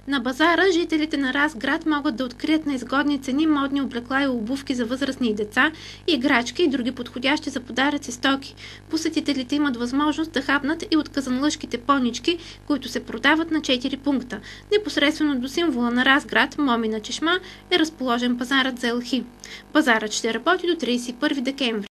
На базара жителите на Разград могат да открият на изгодни цени модни облекла и обувки за възрастни и деца, играчки и други подходящи за подаръци стоки. Посетителите имат възможност да хапнат и от казанлъшките понички, които се продават на 4 пункта. Непосредствено до символа на Разград, Момина чешма, е разположен пазарът за елхи. Пазарът ще работи до 31 декември.